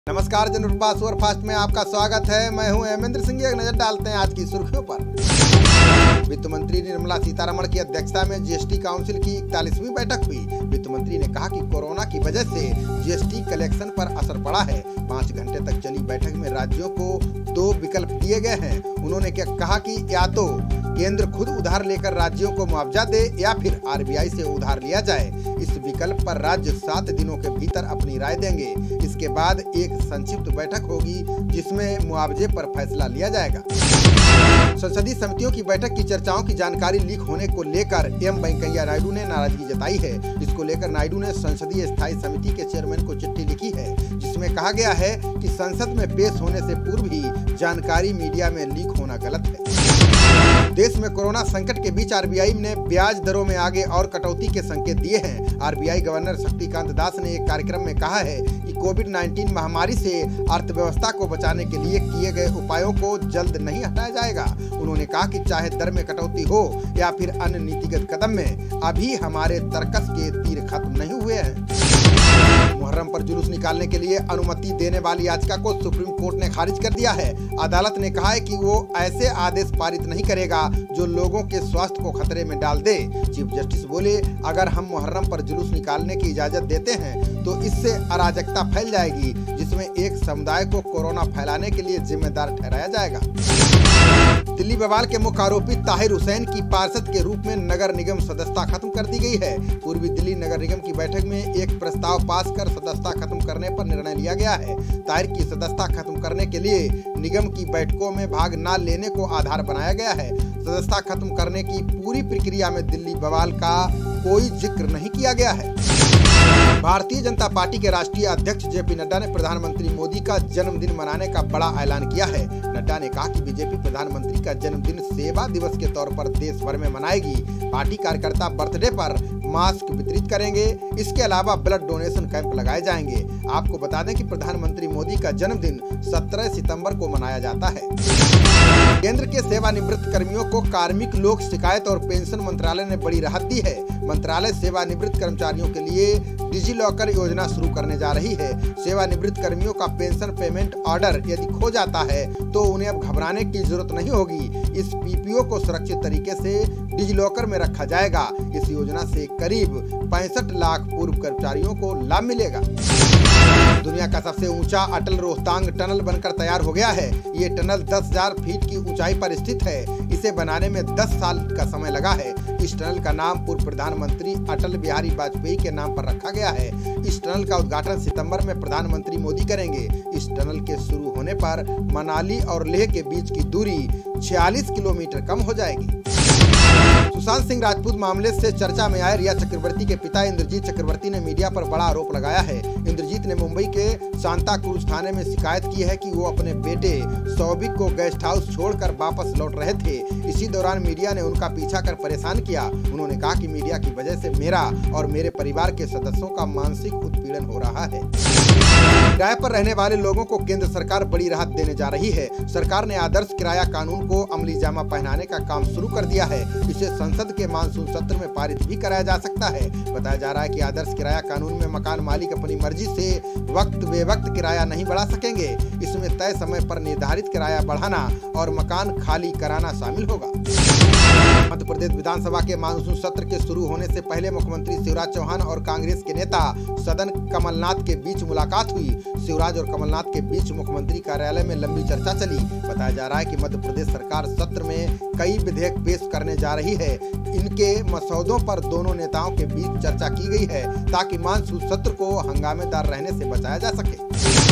नमस्कार, general superfast में आपका स्वागत है। मैं हूं हेमेंद्र सिंह। एक नजर डालते हैं आज की सुर्खियों पर। वित्त मंत्री निर्मला सीतारमण की अध्यक्षता में जीएसटी काउंसिल की 41वीं बैठक हुई। वित्त मंत्री ने कहा कि कोरोना की वजह से जीएसटी कलेक्शन पर असर पड़ा है। 5 घंटे तक चली बैठक में राज्यों को 2 विकल्प दिए गए हैं। उन्होंने क्या कहा कि या तो केंद्र खुद उधार लेकर राज्यों को मुआवजा दे या फिर आरबीआई से उधार लिया जाए। इस विकल्प पर राज्य 7 दिनों के भीतर अपनी राय देंगे। इसके बाद एक संक्षिप्त बैठक होगी जिसमें मुआवजे पर फैसला लिया जाएगा। संसदीय समितियों की बैठक की चर्चाओं की जानकारी लीक होने को लेकर एम वेंकैया नायडू ने नाराजगी जताई है। इसको लेकर नायडू ने संसदीय स्थायी समिति के चेयरमैन को चिट्ठी लिखी है, जिसमें कहा गया है कि संसद में पेश होने से पूर्व ही जानकारी मीडिया में लीक होना गलत है। देश में कोरोना संकट के बीच आरबीआई ने ब्याज दरों में आगे और कटौती के संकेत दिए हैं। आरबीआई गवर्नर शक्तिकांत दास ने एक कार्यक्रम में कहा है कि कोविड-19 महामारी से अर्थव्यवस्था को बचाने के लिए किए गए उपायों को जल्द नहीं हटाया जाएगा। उन्होंने कहा कि चाहे दर में कटौती हो या फिर अन्य नीतिगत कदम में, अभी हमारे तर्कस के तीर खत्म नहीं हुए हैं। मुहर्रम पर जुलूस निकालने के लिए अनुमति देने वाली याचिका को सुप्रीम कोर्ट ने खारिज कर दिया है। अदालत ने कहा है कि वो ऐसे आदेश पारित नहीं करेगा जो लोगों के स्वास्थ्य को खतरे में डाल दे। चीफ जस्टिस बोले, अगर हम मुहर्रम पर जुलूस निकालने की इजाजत देते हैं तो इससे अराजकता फैल जाएगी, जिसमें एक समुदाय को कोरोना फैलाने के लिए जिम्मेदार ठहराया जाएगा। दिल्ली बवाल के मुख्य आरोपी ताहिर हुसैन की पार्षद के रूप में नगर निगम सदस्यता खत्म कर दी गई है। पूर्वी दिल्ली नगर निगम की बैठक में एक प्रस्ताव पास कर सदस्यता खत्म करने पर निर्णय लिया गया है। ताहिर की सदस्यता खत्म करने के लिए निगम की बैठकों में भाग न लेने को आधार बनाया गया है। सदस्यता खत्म करने की पूरी प्रक्रिया में दिल्ली बवाल का कोई जिक्र नहीं किया गया है। भारतीय जनता पार्टी के राष्ट्रीय अध्यक्ष जेपी नड्डा ने प्रधानमंत्री मोदी का जन्मदिन मनाने का बड़ा ऐलान किया है। नड्डा ने कहा कि बीजेपी प्रधानमंत्री का जन्मदिन सेवा दिवस के तौर पर देश भर में मनाएगी। पार्टी कार्यकर्ता बर्थडे पर मास्क वितरित करेंगे। इसके अलावा ब्लड डोनेशन कैंप लगाए जाएंगे। आपको बता दें कि प्रधानमंत्री मोदी का जन्मदिन 17 सितंबर को मनाया जाता है। केंद्र के सेवानिवृत्त कर्मियों को कार्मिक लोक शिकायत और पेंशन मंत्रालय ने बड़ी राहत दी है। मंत्रालय सेवानिवृत्त कर्मचारियों के लिए डिजी लॉकर योजना शुरू करने जा रही है। सेवानिवृत्त कर्मियों का पेंशन पेमेंट ऑर्डर यदि खो जाता है तो उन्हें अब घबराने की जरूरत नहीं होगी। इस पीपीओ को सुरक्षित तरीके से डिजी लॉकर में रखा जाएगा। इस योजना से करीब 65 लाख पूर्व कर्मचारियों को लाभ मिलेगा। दुनिया का सबसे ऊंचा अटल रोहतांग टनल बनकर तैयार हो गया है। ये टनल 10,000 फीट की ऊंचाई पर स्थित है। इसे बनाने में 10 साल का समय लगा है। इस टनल का नाम पूर्व प्रधानमंत्री अटल बिहारी वाजपेयी के नाम पर रखा गया है। इस टनल का उद्घाटन सितंबर में प्रधानमंत्री मोदी करेंगे। इस टनल के शुरू होने पर मनाली और लेह के बीच की दूरी 46 किलोमीटर कम हो जाएगी। सुशांत सिंह राजपूत मामले से चर्चा में आए रिया चक्रवर्ती के पिता इंद्रजीत चक्रवर्ती ने मीडिया पर बड़ा आरोप लगाया है। इंद्रजीत ने मुंबई के सांता क्रूज थाने में शिकायत की है कि वो अपने बेटे सौबिक को गेस्ट हाउस छोड़कर वापस लौट रहे थे। इसी दौरान मीडिया ने उनका पीछा कर परेशान किया। उन्होंने कहा कि मीडिया की वजह से मेरा और मेरे परिवार के सदस्यों का मानसिक उत्पीड़न हो रहा है। किराए पर रहने वाले लोगों को केंद्र सरकार बड़ी राहत देने जा रही है। सरकार ने आदर्श किराया कानून को अमली जामा पहनाने का काम शुरू कर दिया है। इसे संसद के मानसून सत्र में पारित भी कराया जा सकता है। बताया जा रहा है कि आदर्श किराया कानून में मकान मालिक अपनी मर्जी से वक्त बेवक्त किराया नहीं बढ़ा सकेंगे। इसमें तय समय पर निर्धारित किराया बढ़ाना और मकान खाली कराना शामिल होगा। मध्य प्रदेश विधानसभा के मानसून सत्र के शुरू होने से पहले मुख्यमंत्री शिवराज चौहान और कांग्रेस के नेता सदन कमलनाथ के बीच मुलाकात हुई। शिवराज और कमलनाथ के बीच मुख्यमंत्री कार्यालय में लंबी चर्चा चली। बताया जा रहा है कि मध्य प्रदेश सरकार सत्र में कई विधेयक पेश करने जा रही है। इनके मसौदों पर दोनों नेताओं के बीच चर्चा की गई है ताकि मानसून सत्र को हंगामेदार रहने से बचाया जा सके।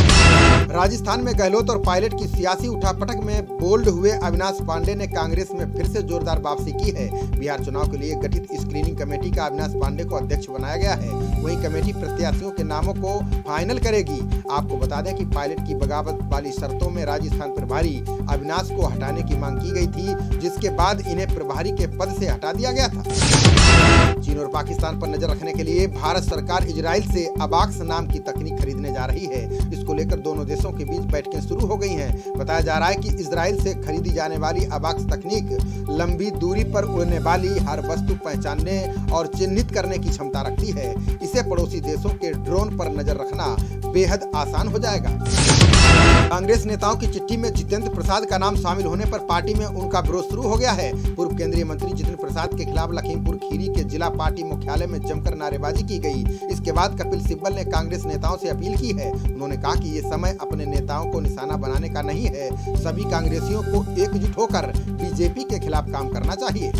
राजस्थान में गहलोत और पायलट की सियासी उठापटक में बोल्ड हुए अविनाश पांडे ने कांग्रेस में फिर से जोरदार वापसी की है। बिहार चुनाव के लिए गठित स्क्रीनिंग कमेटी का अविनाश पांडे को अध्यक्ष बनाया गया है। वहीं कमेटी प्रत्याशियों के नामों को फाइनल करेगी। आपको बता दें कि पायलट की बगावत वाली शर्तों में राजस्थान प्रभारी अविनाश को हटाने की मांग की गई थी, जिसके बाद इन्हें प्रभारी के पद से हटा दिया गया था। चीन और पाकिस्तान पर नजर रखने के लिए भारत सरकार इजराइल से अबाक्स नाम की तकनीक खरीदने जा रही है। इसको लेकर दोनों देशों देशों के बीच बैठकें शुरू हो गई हैं। बताया जा रहा है कि इजराइल से खरीदी जाने वाली अबाक्स तकनीक लंबी दूरी पर उड़ने वाली हर वस्तु पहचानने और चिन्हित करने की क्षमता रखती है। इसे पड़ोसी देशों के ड्रोन पर नजर रखना बेहद आसान हो जाएगा। कांग्रेस नेताओं की चिट्ठी में जितेंद्र प्रसाद का नाम शामिल होने पर पार्टी में उनका विरोध शुरू हो गया है। पूर्व केंद्रीय मंत्री जितेंद्र प्रसाद के खिलाफ लखीमपुर खीरी के जिला पार्टी मुख्यालय में जमकर नारेबाजी की गई। इसके बाद कपिल सिब्बल ने कांग्रेस नेताओं से अपील की है। उन्होंने कहा कि ये समय अपने नेताओं को निशाना बनाने का नहीं है। सभी कांग्रेसियों को एकजुट होकर बीजेपी के खिलाफ काम करना चाहिए।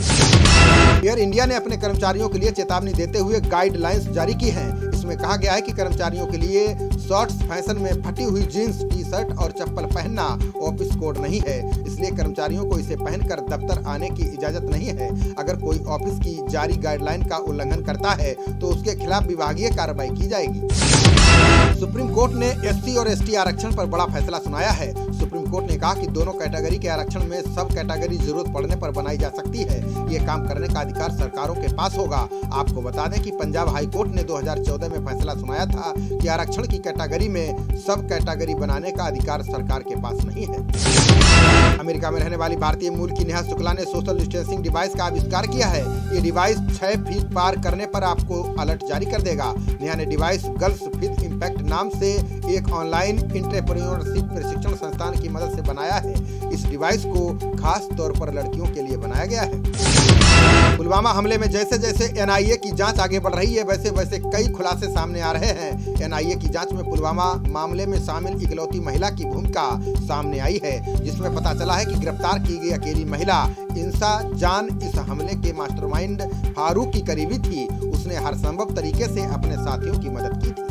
एयर इंडिया ने अपने कर्मचारियों के लिए चेतावनी देते हुए गाइडलाइंस जारी की है। इसमें कहा गया है कि कर्मचारियों के लिए शॉर्ट्स, फैशन में फटी हुई जीन्स, टी शर्ट और चप्पल पहनना ऑफिस कोड नहीं है। इसलिए कर्मचारियों को इसे पहनकर दफ्तर आने की इजाजत नहीं है। अगर कोई ऑफिस की जारी गाइडलाइन का उल्लंघन करता है तो उसके खिलाफ विभागीय कार्रवाई की जाएगी। सुप्रीम कोर्ट ने एससी और एसटी आरक्षण पर बड़ा फैसला सुनाया है। सुप्रीम कोर्ट ने कहा कि दोनों कैटेगरी के आरक्षण में सब कैटेगरी जरूरत पड़ने पर बनाई जा सकती है। ये काम करने का अधिकार सरकारों के पास होगा। आपको बता दें कि पंजाब हाई कोर्ट ने 2014 में फैसला सुनाया था कि आरक्षण की कैटेगरी में सब कैटेगरी बनाने का अधिकार सरकार के पास नहीं है। अमेरिका में रहने वाली भारतीय मूल की नेहा शुक्ला ने सोशल डिस्टेंसिंग डिवाइस का आविष्कार किया है। ये डिवाइस 6 फीट पार करने पर आपको अलर्ट जारी कर देगा। नेहा ने डिवाइस गर्ल्स विद इम्पैक्ट नाम से एक ऑनलाइन एंटरप्रेन्योरशिप प्रशिक्षण संस्थान की मदद से बनाया है। इस डिवाइस को खास तौर पर लड़कियों के लिए बनाया गया है। पुलवामा हमले में जैसे जैसे एनआईए की जांच आगे बढ़ रही है, वैसे वैसे कई खुलासे सामने आ रहे हैं। एनआईए की जांच में पुलवामा मामले में शामिल इकलौती महिला की भूमिका सामने आई है, जिसमें पता चला है कि गिरफ्तार की गई अकेली महिला इंसा जान इस हमले के मास्टरमाइंड फारूक की करीबी थी। उसने हर संभव तरीके से अपने साथियों की मदद की थी।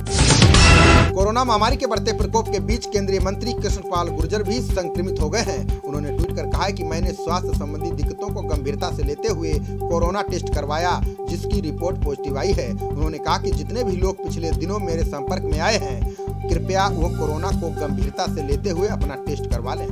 कोरोना महामारी के बढ़ते प्रकोप के बीच केंद्रीय मंत्री कृष्णपाल गुर्जर भी संक्रमित हो गए हैं। उन्होंने ट्वीट कर कहा है कि मैंने स्वास्थ्य संबंधी दिक्कतों को गंभीरता से लेते हुए कोरोना टेस्ट करवाया, जिसकी रिपोर्ट पॉजिटिव आई है। उन्होंने कहा कि जितने भी लोग पिछले दिनों मेरे संपर्क में आए हैं, कृपया वो कोरोना को गंभीरता से लेते हुए अपना टेस्ट करवा लें।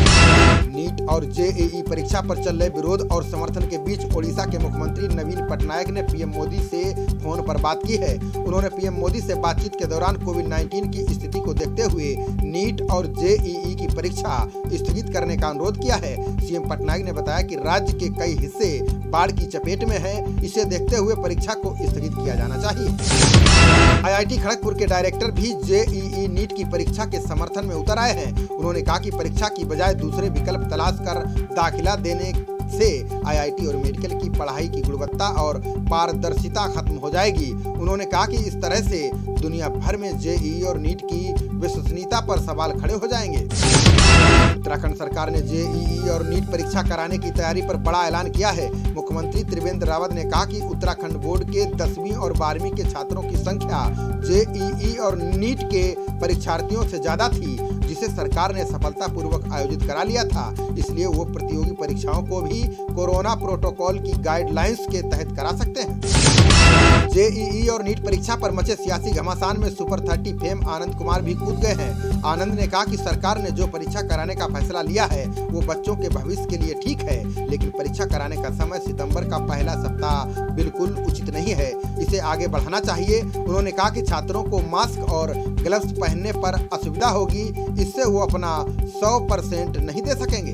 नीट और जेईई परीक्षा पर चल रहे विरोध और समर्थन के बीच ओडिशा के मुख्यमंत्री नवीन पटनायक ने पीएम मोदी से फोन पर बात की है। उन्होंने पीएम मोदी से बातचीत के दौरान कोविड-19 की स्थिति को देखते हुए नीट और जेईई की परीक्षा स्थगित करने का अनुरोध किया है। सीएम पटनायक ने बताया कि राज्य के कई हिस्से बाढ़ की चपेट में हैं। इसे देखते हुए परीक्षा को स्थगित किया जाना चाहिए। आईआईटी खड़गपुर के डायरेक्टर भी जेईई नीट की परीक्षा के समर्थन में उतर आए हैं। उन्होंने कहा कि परीक्षा की बजाय दूसरे विकल्प तलाश कर दाखिला देने से आईआईटी और मेडिकल की पढ़ाई की गुणवत्ता और पारदर्शिता खत्म हो जाएगी। उन्होंने कहा कि इस तरह से दुनिया भर में जेईई और नीट की विश्वसनीयता पर सवाल खड़े हो जाएंगे। उत्तराखंड सरकार ने जेईई और नीट परीक्षा कराने की तैयारी पर बड़ा ऐलान किया है। मुख्यमंत्री त्रिवेंद्र रावत ने कहा कि उत्तराखंड बोर्ड के 10वीं और 12वीं के छात्रों की संख्या जेईई और नीट के परीक्षार्थियों से ज्यादा थी, जिसे सरकार ने सफलतापूर्वक आयोजित करा लिया था। इसलिए वो प्रतियोगी परीक्षाओं को भी कोरोना प्रोटोकॉल की गाइडलाइंस के तहत करा सकते हैं। जेईई और नीट परीक्षा पर मचे सियासी घमासान में सुपर 30 फेम आनंद कुमार भी कूद गए हैं। आनंद ने कहा कि सरकार ने जो परीक्षा कराने का फैसला लिया है वो बच्चों के भविष्य के लिए ठीक है, लेकिन परीक्षा कराने का समय सितंबर का पहला सप्ताह बिल्कुल उचित नहीं है। इसे आगे बढ़ाना चाहिए। उन्होंने कहा कि छात्रों को मास्क और ग्लव्स पहनने पर असुविधा होगी, इससे वो अपना 100% नहीं दे सकेंगे।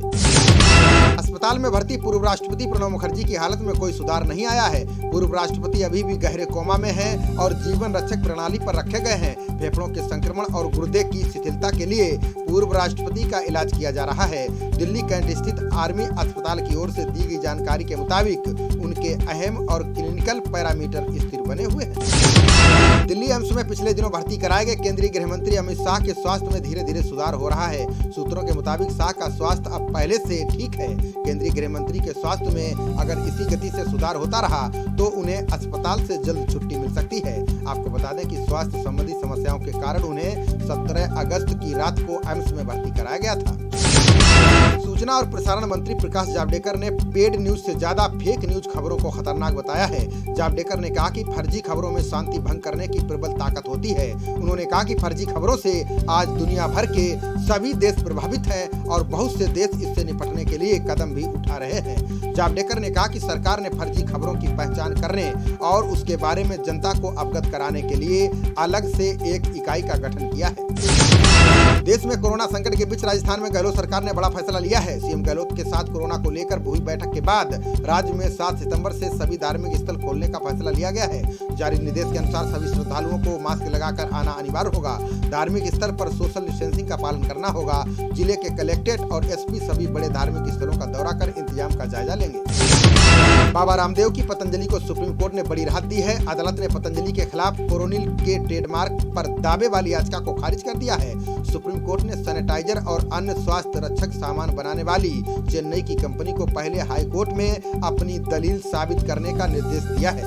अस्पताल में भर्ती पूर्व राष्ट्रपति प्रणब मुखर्जी की हालत में कोई सुधार नहीं आया है। पूर्व राष्ट्रपति अभी भी गहरे कोमा में हैं और जीवन रक्षक प्रणाली पर रखे गए हैं। फेफड़ों के संक्रमण और गुर्दे की शिथिलता के लिए पूर्व राष्ट्रपति का इलाज किया जा रहा है। दिल्ली कैंट स्थित आर्मी अस्पताल की ओर से दी गई जानकारी के मुताबिक उनके अहम और क्लिनिकल पैरामीटर स्थिर बने हुए हैं। दिल्ली एम्स में पिछले दिनों भर्ती कराए गए केंद्रीय गृह मंत्री अमित शाह के स्वास्थ्य में धीरे धीरे सुधार हो रहा है। सूत्रों के मुताबिक शाह का स्वास्थ्य अब पहले से ठीक है। केंद्रीय गृह मंत्री के स्वास्थ्य में अगर इसी गति से सुधार होता रहा तो उन्हें अस्पताल से जल्द छुट्टी मिल सकती है। आपको बता दें कि स्वास्थ्य संबंधी समस्याओं के कारण उन्हें 17 अगस्त की रात को एम्स में भर्ती कराया गया था। सूचना और प्रसारण मंत्री प्रकाश जावड़ेकर ने पेड न्यूज से ज्यादा फेक न्यूज खबरों को खतरनाक बताया है। जावड़ेकर ने कहा कि फर्जी खबरों में शांति भंग करने की प्रबल ताकत होती है। उन्होंने कहा कि फर्जी खबरों से आज दुनिया भर के सभी देश प्रभावित हैं और बहुत से देश इससे निपटने के लिए कदम भी उठा रहे हैं। जावड़ेकर ने कहा कि सरकार ने फर्जी खबरों की पहचान करने और उसके बारे में जनता को अवगत कराने के लिए अलग से एक इकाई का गठन किया है। देश देश में कोरोना संकट के बीच राजस्थान में गहलोत सरकार ने बड़ा फैसला लिया है। सीएम गहलोत के साथ कोरोना को लेकर हुई बैठक के बाद राज्य में 7 सितंबर से सभी धार्मिक स्थल खोलने का फैसला लिया गया है। जारी निर्देश के अनुसार सभी श्रद्धालुओं को मास्क लगाकर आना अनिवार्य होगा। धार्मिक स्थल पर सोशल डिस्टेंसिंग का पालन करना होगा। जिले के कलेक्ट्रेट और एसपी सभी बड़े धार्मिक स्थलों का दौरा कर इंतजाम का जायजा लेंगे। बाबा रामदेव की पतंजलि को सुप्रीम कोर्ट ने बड़ी राहत दी है। अदालत ने पतंजलि के खिलाफ कोरोनिल के ट्रेडमार्क पर दावे वाली याचिका को खारिज कर दिया है। सुप्रीम कोर्ट ने सैनिटाइजर और अन्य स्वास्थ्य रक्षक सामान बनाने वाली चेन्नई की कंपनी को पहले हाई कोर्ट में अपनी दलील साबित करने का निर्देश दिया है।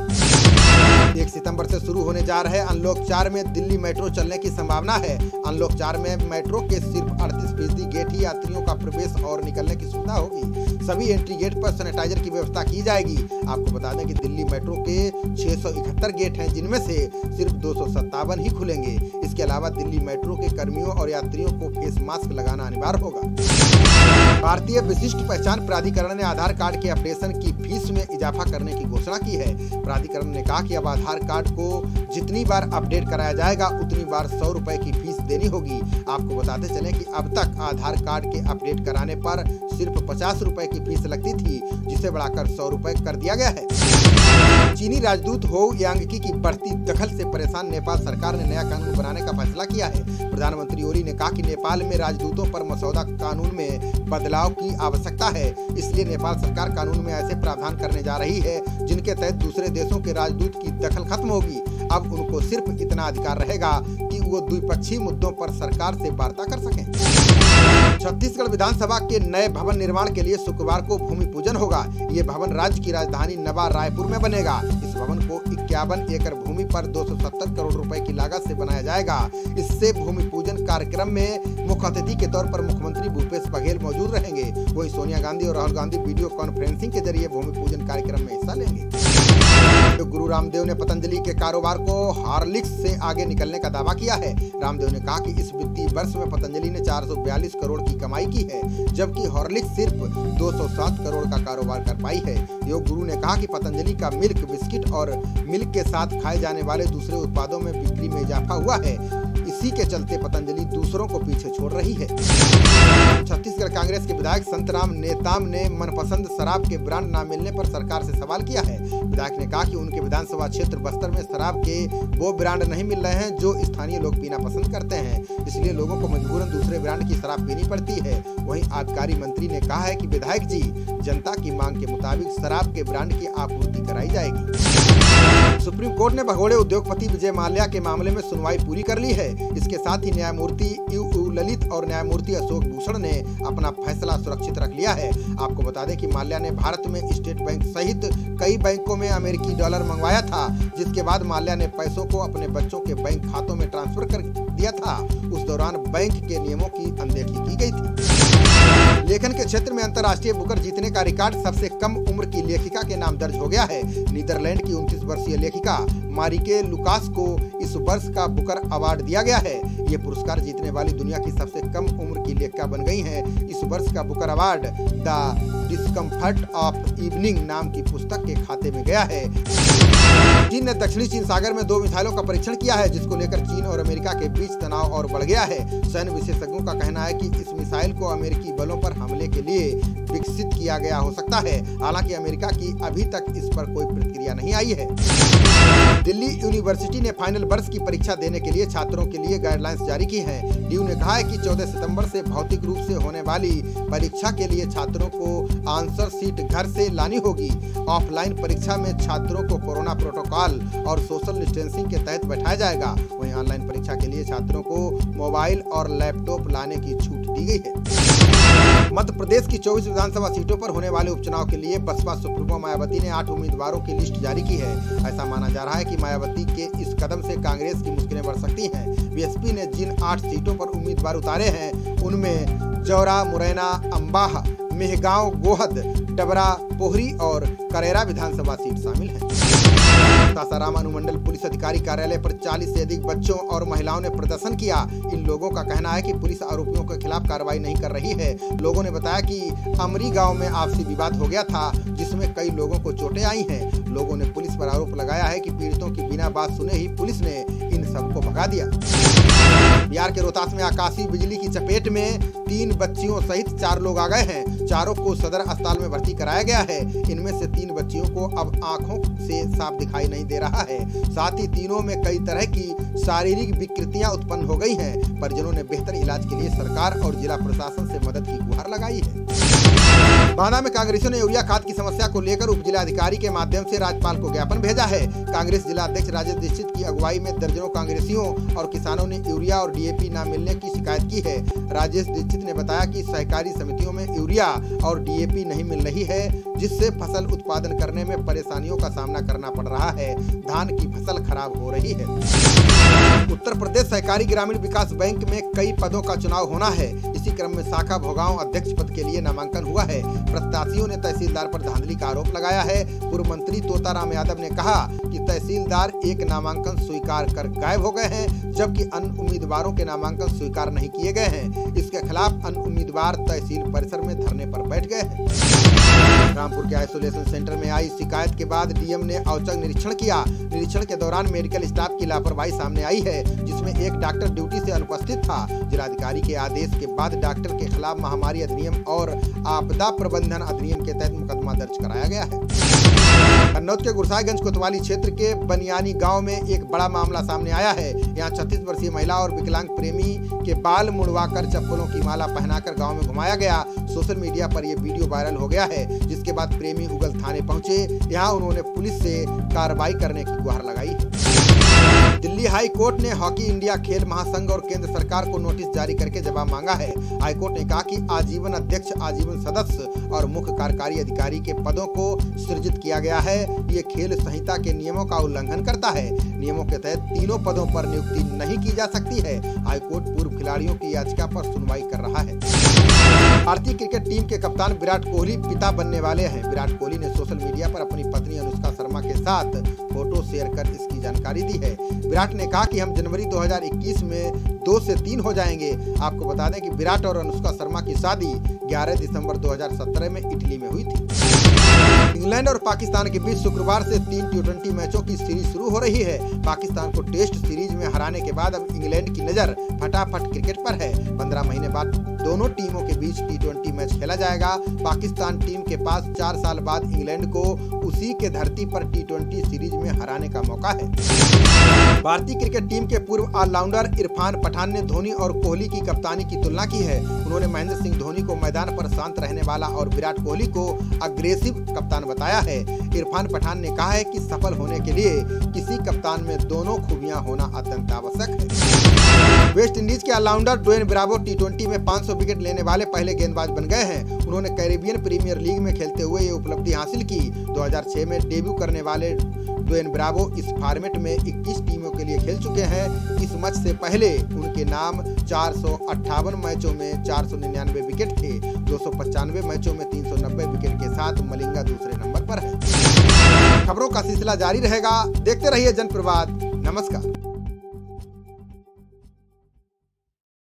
1 सितंबर से शुरू होने जा रहे अनलॉक 4 में दिल्ली मेट्रो चलने की संभावना है। अनलॉक 4 में मेट्रो के सिर्फ 38% गेट ही यात्रियों का प्रवेश और निकलने की सुविधा होगी। सभी एंट्री गेट पर सैनिटाइजर की व्यवस्था की जाएगी। आपको बता दें कि दिल्ली मेट्रो के 671 गेट हैं, जिनमें से सिर्फ 257 ही खुलेंगे। इसके अलावा दिल्ली मेट्रो के कर्मियों और यात्रियों को फेस मास्क लगाना अनिवार्य होगा। भारतीय विशिष्ट पहचान प्राधिकरण ने आधार कार्ड के अपडेशन की फीस में इजाफा करने की घोषणा की है। प्राधिकरण ने कहा कि अब आधार कार्ड को जितनी बार अपडेट कराया जाएगा उतनी बार 100 रुपए की फीस देनी होगी। आपको बताते चलें कि अब तक आधार कार्ड के अपडेट कराने पर सिर्फ 50 रुपए की फीस लगती थी, जिसे बढ़ाकर 100 रुपए कर दिया गया है। चीनी राजदूत हो यांगकी की बढ़ती दखल से परेशान नेपाल सरकार ने नया कानून बनाने का फैसला किया है। प्रधानमंत्री ओली ने कहा कि नेपाल में राजदूतों पर मसौदा कानून में बदलाव की आवश्यकता है। इसलिए नेपाल सरकार कानून में ऐसे प्रावधान करने जा रही है जिनके तहत दूसरे देशों के राजदूत की दखल खत्म होगी। अब उनको सिर्फ इतना अधिकार रहेगा कि वो द्विपक्षीय मुद्दों पर सरकार से वार्ता कर सकें। छत्तीसगढ़ विधानसभा के नए भवन निर्माण के लिए शुक्रवार को भूमि पूजन होगा। ये भवन राज्य की राजधानी नवा रायपुर में बनेगा। इस भवन को 51 एकड़ भूमि पर 270 करोड़ रुपए की लागत से बनाया जाएगा। इससे भूमि पूजन कार्यक्रम में मुख्य अतिथि के तौर पर मुख्यमंत्री भूपेश बघेल मौजूद रहेंगे। वहीं सोनिया गांधी और राहुल गांधी वीडियो कॉन्फ्रेंसिंग के जरिए भूमि पूजन कार्यक्रम में हिस्सा लेंगे। तो गुरु रामदेव ने पतंजलि के कारोबार को हॉर्लिक्स से आगे निकलने का दावा किया है। रामदेव ने कहा कि इस वित्तीय वर्ष में पतंजलि ने 442 करोड़ की कमाई की है, जबकि हॉर्लिक्स सिर्फ 207 करोड़ का कारोबार कर पाई है। योग गुरु ने कहा कि पतंजलि का मिल्क, बिस्किट और मिल्क के साथ खाए जाने वाले दूसरे उत्पादों में बिक्री में इजाफा हुआ है। इसी के चलते पतंजलि दूसरों को पीछे छोड़ रही है। छत्तीसगढ़ कांग्रेस के विधायक संतराम नेताम ने मनपसंद शराब के ब्रांड न मिलने पर सरकार से सवाल किया है। विधायक ने कहा कि उनके विधानसभा क्षेत्र बस्तर में शराब के वो ब्रांड नहीं मिल रहे हैं जो स्थानीय लोग पीना पसंद करते हैं, इसलिए लोगों को मजबूरन दूसरे ब्रांड की शराब पीनी पड़ती है। वहीं आबकारी मंत्री ने कहा है कि विधायक जी, जनता की मांग के मुताबिक शराब के ब्रांड की आपूर्ति कराई जाएगी। सुप्रीम कोर्ट ने भगोड़े उद्योगपति विजय माल्या के मामले में सुनवाई पूरी कर ली है। इसके साथ ही न्यायमूर्ति यू ललित और न्यायमूर्ति अशोक भूषण ने अपना फैसला सुरक्षित रख लिया है। आपको बता दें कि माल्या ने भारत में स्टेट बैंक सहित कई बैंकों में अमेरिकी डॉलर मंगवाया था, जिसके बाद माल्या ने पैसों को अपने बच्चों के बैंक खातों में ट्रांसफर कर दिया था। उस दौरान बैंक के नियमों की अनदेखी की गई थी। लेखन के क्षेत्र में अंतर्राष्ट्रीय बुकर जीतने का रिकॉर्ड सबसे कम उम्र की लेखिका के नाम दर्ज हो गया है। नीदरलैंड की 29 वर्षीय लेखिका मारिके लुकास को इस वर्ष का बुकर अवार्ड दिया गया है। ये पुरस्कार जीतने वाली दुनिया की सबसे कम उम्र की लेखिका बन गई हैं। इस वर्ष का Booker award the discomfort of evening नाम की पुस्तक के खाते में गया है। चीन ने दक्षिणी चीन सागर में 2 मिसाइलों का परीक्षण किया है, जिसको लेकर चीन और अमेरिका के बीच तनाव और बढ़ गया है। सैन्य विशेषज्ञों का कहना है कि इस मिसाइल को अमेरिकी बलों पर हमले के लिए विकसित किया गया हो सकता है। हालांकि अमेरिका की अभी तक इस पर कोई प्रतिक्रिया नहीं आई है। दिल्ली यूनिवर्सिटी ने फाइनल वर्ष की परीक्षा देने के लिए छात्रों के लिए गाइडलाइंस जारी की हैं। ड्यू ने कहा है कि 14 सितंबर से भौतिक रूप से होने वाली परीक्षा के लिए छात्रों को आंसर शीट घर से लानी होगी। ऑफलाइन परीक्षा में छात्रों को कोरोना प्रोटोकॉल और सोशल डिस्टेंसिंग के तहत बैठाया जाएगा। वहीं ऑनलाइन परीक्षा के लिए छात्रों को मोबाइल और लैपटॉप लाने की छूट दी गई है। मध्य प्रदेश की 24 विधानसभा सीटों पर होने वाले उपचुनाव के लिए बसपा सुप्रीमो मायावती ने 8 उम्मीदवारों की लिस्ट जारी की है। ऐसा माना जा रहा है कि मायावती के इस कदम से कांग्रेस की मुश्किलें बढ़ सकती हैं। बीएसपी ने जिन 8 सीटों पर उम्मीदवार उतारे हैं उनमें जौरा, मुरैना, अंबाह, मेहगांव, गोहद, डबरा, पोहरी और करेरा विधानसभा सीट शामिल है। सासाराम अनुमंडल पुलिस अधिकारी कार्यालय पर 40 से अधिक बच्चों और महिलाओं ने प्रदर्शन किया। इन लोगों का कहना है कि पुलिस आरोपियों के खिलाफ कार्रवाई नहीं कर रही है। लोगों ने बताया कि अमरी गांव में आपसी विवाद हो गया था, जिसमें कई लोगों को चोटें आई हैं। लोगों ने पुलिस पर आरोप लगाया है कि पीड़ितों की बिना बात सुने ही पुलिस ने इन सबको भगा दिया। बिहार के रोहतास में आकाशीय बिजली की चपेट में 3 बच्चियों सहित 4 लोग आ गए हैं। चारों को सदर अस्पताल में भर्ती कराया गया है। इनमें से 3 बच्चियों को अब आंखों से साफ दिखाई नहीं दे रहा है। साथ ही तीनों में कई तरह की शारीरिक विकृतियां उत्पन्न हो गई हैं। परिजनों ने बेहतर इलाज के लिए सरकार और जिला प्रशासन से मदद की गुहार लगाई है। बांदा में कांग्रेसियों ने यूरिया खाद की समस्या को लेकर उप जिलाधिकारी के माध्यम से राज्यपाल को ज्ञापन भेजा है। कांग्रेस जिला अध्यक्ष राजेश दीक्षित की अगुवाई में दर्जनों कांग्रेसियों और किसानों ने यूरिया और डीएपी न मिलने की शिकायत की है। राजेश दीक्षित ने बताया कि सहकारी समितियों में यूरिया और डीएपी नहीं मिल रही है, जिससे फसल उत्पादन करने में परेशानियों का सामना करना पड़ रहा है। धान की फसल खराब हो रही है। उत्तर प्रदेश सहकारी ग्रामीण विकास बैंक में कई पदों का चुनाव होना है। इसी क्रम में शाखा भोगांव अध्यक्ष पद के लिए नामांकन हुआ है। प्रत्याशियों ने तहसीलदार पर धांधली का आरोप लगाया है। पूर्व मंत्री तोताराम यादव ने कहा कि तहसीलदार एक नामांकन स्वीकार कर गायब हो गए हैं, जबकि अन्य उम्मीदवारों के नामांकन स्वीकार नहीं किए गए हैं। इसके खिलाफ अन्य उम्मीदवार तहसील परिसर में धरने पर बैठ गए हैं। रामपुर के आइसोलेशन सेंटर में आई शिकायत के बाद डीएम ने औचक निरीक्षण किया। निरीक्षण के दौरान मेडिकल स्टाफ की लापरवाही सामने आई है, जिसमें एक डॉक्टर ड्यूटी से अनुपस्थित था। जिलाधिकारी के आदेश के बाद डॉक्टर के खिलाफ महामारी अधिनियम और आपदा प्रबंधन अधिनियम के तहत मुकदमा दर्ज कराया गया है। कन्नौज के गुरसाईगंज कोतवाली क्षेत्र के बनियानी गांव में एक बड़ा मामला सामने आया है। यहां 36 वर्षीय महिला और विकलांग प्रेमी के बाल मुड़वाकर चप्पलों की माला पहनाकर गांव में घुमाया गया। सोशल मीडिया पर यह वीडियो वायरल हो गया है, जिसके बाद प्रेमी उगल थाने पहुंचे। यहां उन्होंने पुलिस से कार्रवाई करने की गुहार लगाई। दिल्ली हाई कोर्ट ने हॉकी इंडिया खेल महासंघ और केंद्र सरकार को नोटिस जारी करके जवाब मांगा है। हाई कोर्ट ने कहा कि आजीवन अध्यक्ष, आजीवन सदस्य और मुख्य कार्यकारी अधिकारी के पदों को सृजित किया गया है। ये खेल संहिता के नियमों का उल्लंघन करता है। नियमों के तहत तीनों पदों पर नियुक्ति नहीं की जा सकती है। हाई कोर्ट पूर्व खिलाड़ियों की याचिका पर सुनवाई कर रहा है। भारतीय क्रिकेट टीम के कप्तान विराट कोहली पिता बनने वाले हैं। विराट कोहली ने सोशल मीडिया पर अपनी पत्नी अनुष्का शर्मा के साथ फोटो शेयर कर इसकी जानकारी दी है। विराट ने कहा कि हम जनवरी 2021 में 2 से 3 हो जाएंगे। आपको बता दें कि विराट और अनुष्का शर्मा की शादी 11 दिसंबर 2017 में इटली में हुई थी। इंग्लैंड और पाकिस्तान के बीच शुक्रवार से 3 T20 मैचों की सीरीज शुरू हो रही है। पाकिस्तान को टेस्ट सीरीज में हराने के बाद अब इंग्लैंड की नजर फटाफट क्रिकेट पर है। 15 महीने बाद दोनों टीमों के बीच T20 मैच खेला जाएगा। पाकिस्तान टीम के पास 4 साल बाद इंग्लैंड को उसी के धरती पर T20 सीरीज में हराने का मौका है। भारतीय क्रिकेट टीम के पूर्व ऑलराउंडर इरफान पठान ने धोनी और कोहली की कप्तानी की तुलना की है। उन्होंने महेंद्र सिंह धोनी को मैदान पर शांत रहने वाला और विराट कोहली को अग्रेसिव कप्तान बताया है। इरफान पठान ने कहा है कि सफल होने के लिए किसी कप्तान में दोनों खूबियां होना अत्यंत आवश्यक है। वेस्ट इंडीज के ऑलराउंडर ड्वेन ब्रावो T20 में 500 विकेट लेने वाले पहले गेंदबाज बन गए हैं। उन्होंने कैरेबियन प्रीमियर लीग में खेलते हुए ये उपलब्धि हासिल की। 2006 में डेब्यू करने वाले ड्वेन ब्रावो इस फॉर्मेट में 21 टीमों के लिए खेल चुके हैं। इस मैच से पहले उनके नाम 458 मैचों में 499 विकेट थे। 295 मैचों में 390 विकेट के साथ मलिंगा दूसरे नंबर पर है। खबरों का सिलसिला जारी रहेगा। देखते रहिए जनप्रवाद। नमस्कार।